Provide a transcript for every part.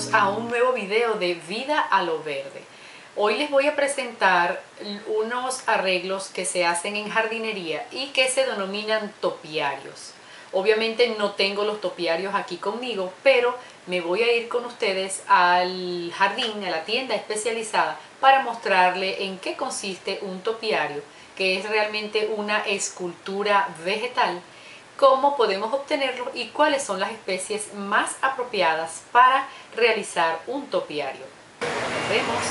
Bienvenidos a un nuevo video de Vida a lo Verde. Hoy les voy a presentar unos arreglos que se hacen en jardinería y que se denominan topiarios. Obviamente no tengo los topiarios aquí conmigo, pero me voy a ir con ustedes al jardín, a la tienda especializada, para mostrarle en qué consiste un topiario, que es realmente una escultura vegetal, cómo podemos obtenerlo y cuáles son las especies más apropiadas para realizar un topiario. Nos vemos.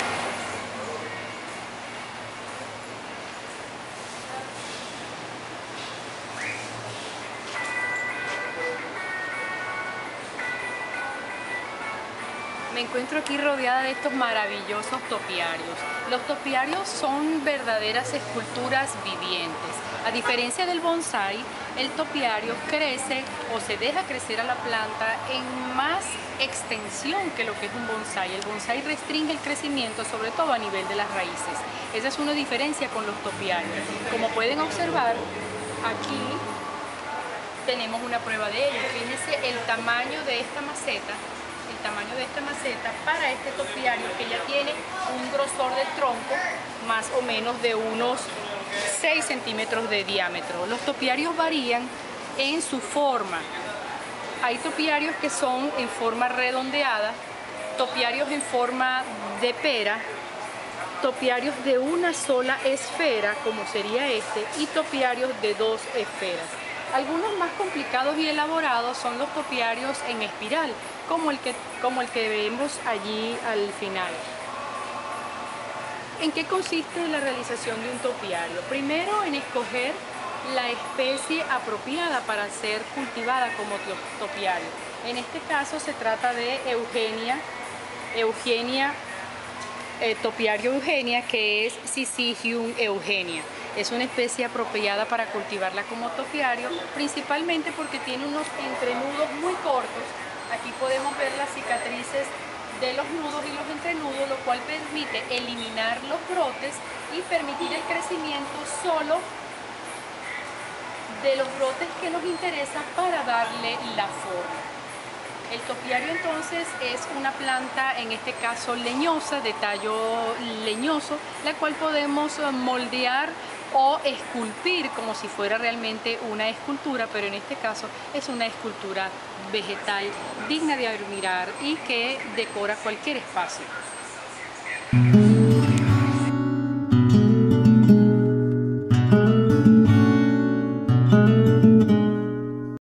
Me encuentro aquí rodeada de estos maravillosos topiarios. Los topiarios son verdaderas esculturas vivientes. A diferencia del bonsái, el topiario crece o se deja crecer a la planta en más extensión que lo que es un bonsái. El bonsái restringe el crecimiento, sobre todo a nivel de las raíces. Esa es una diferencia con los topiarios. Como pueden observar, aquí tenemos una prueba de ello. Fíjense el tamaño de esta maceta. Para este topiario, que ya tiene un grosor del tronco más o menos de unos 6 centímetros de diámetro. Los topiarios varían en su forma. Hay topiarios que son en forma redondeada, topiarios en forma de pera, topiarios de una sola esfera, como sería este, y topiarios de 2 esferas. Algunos más complicados y elaborados son los topiarios en espiral, como el que vemos allí al final. ¿En qué consiste la realización de un topiario? Primero, en escoger la especie apropiada para ser cultivada como topiario. En este caso se trata de topiario Eugenia, que es Syzygium eugenia. Es una especie apropiada para cultivarla como topiario, principalmente porque tiene unos entrenudos muy cortos. Aquí podemos ver las cicatrices de los nudos y los entrenudos, lo cual permite eliminar los brotes y permitir el crecimiento solo de los brotes que nos interesan para darle la forma. El topiario entonces es una planta, en este caso leñosa, de tallo leñoso, la cual podemos moldear o esculpir como si fuera realmente una escultura, pero en este caso es una escultura vegetal digna de admirar y que decora cualquier espacio.